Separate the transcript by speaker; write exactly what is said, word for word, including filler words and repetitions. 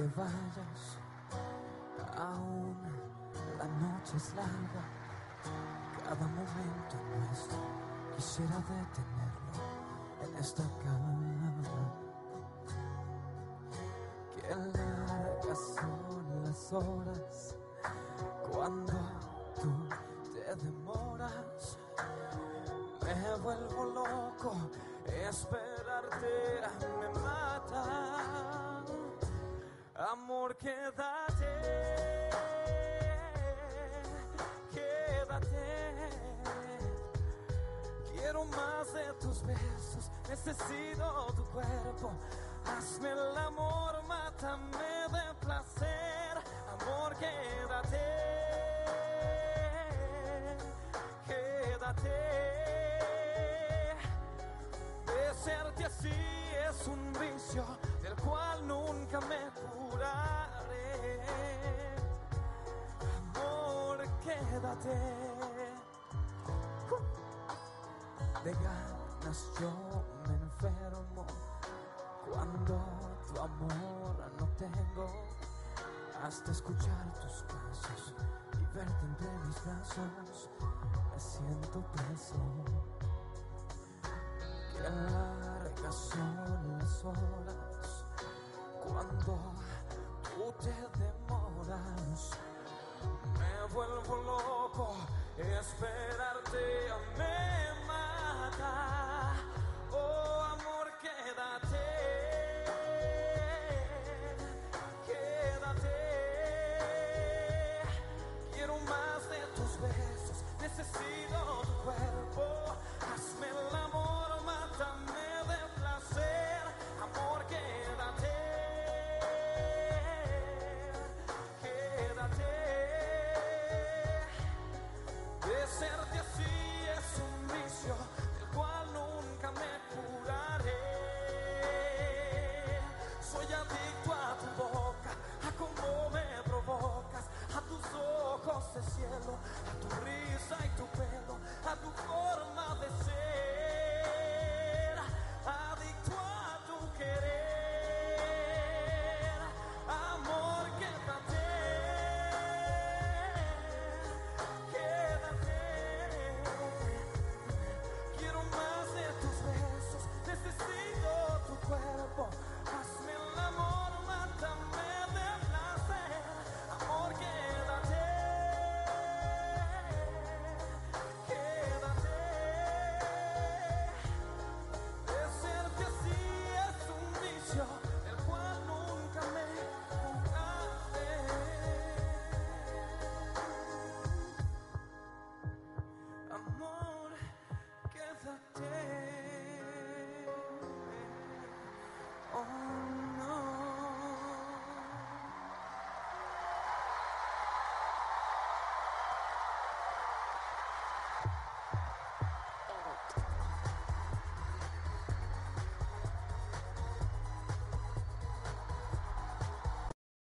Speaker 1: vayas, aún la noche es larga, cada momento nuestro quisiera detenerlo en esta cama. Qué largas son las horas cuando tú te demoras, me vuelvo loco, esperarte me mata. Amor, quédate, quédate. Quiero más de tus besos, necesito tu cuerpo. Hazme el amor, mátame de placer. Amor, quédate, quédate. Besarte así es un vicio del cual nunca me curaré. Amor, quédate. De ganas yo me enfermo cuando tu amor no tengo. Hasta escuchar tus pasos y verte entre mis brazos me siento preso. Qué largas son las horas cuando tú te demoras, me vuelvo loco, esperarte me mata. Oh, amor, quédate, quédate. Quiero más de tus besos, necesito tu cuerpo. Hazme el amor, mátame de placer. Amor, quédate, quédate. Besarte así es un vicio del cual nunca me curaré. Soy adicto a tu boca, a cómo me provocas, a tus ojos de cielo, a tu risa y tu pelo, a tu